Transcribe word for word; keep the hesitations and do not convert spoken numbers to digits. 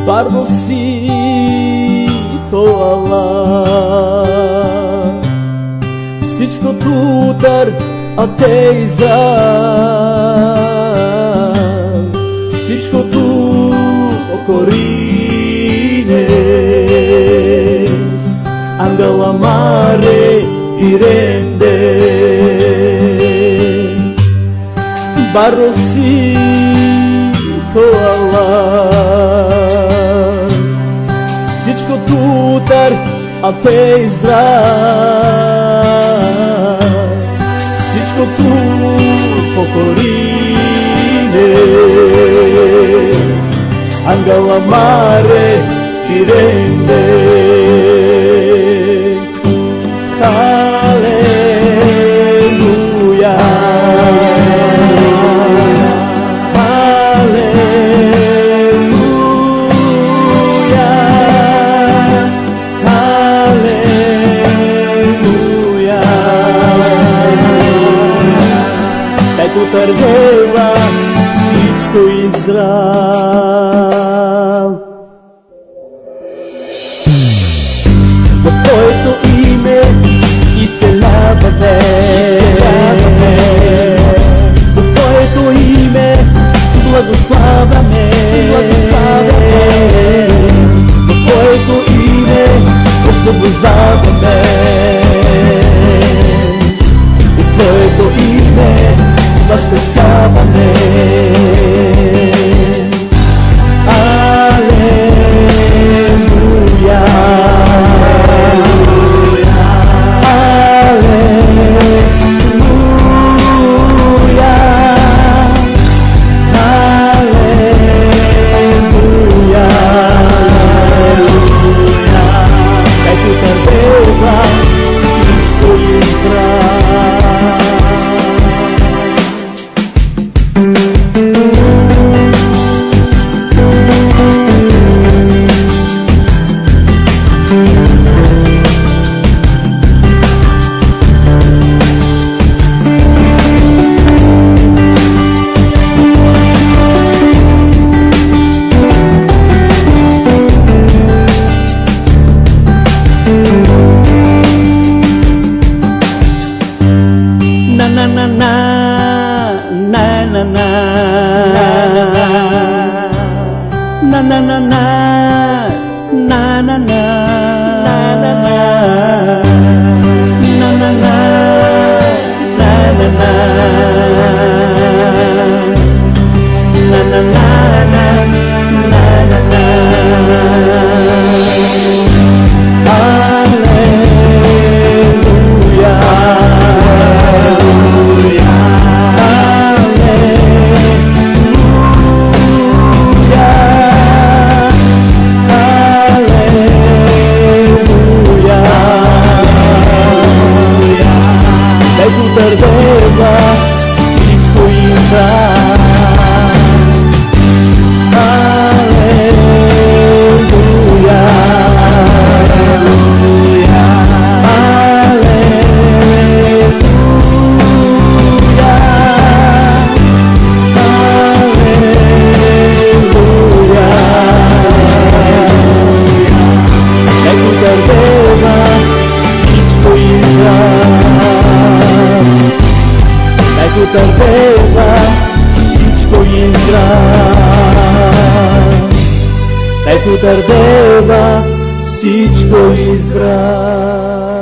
Barnosito Allah, всичкото удар, а те Израел, всичкото окоринес, Ангела Маре и Ренде. Баросито Allah, всичкото удар, а те Израел, всичкото покоринес, Ангела Маре и Ренде. Халелуя, халелуя, халелуя. Ето тървела всичко Израел. В Твоето име изцеляваме, в Твоето име благославяме, в Твоето име освобождаваме, в Твоето име възкресяваме. Алелуя, na na na na na na na na na na na na Търпела всичко Израел, ето търпела всичко Израел.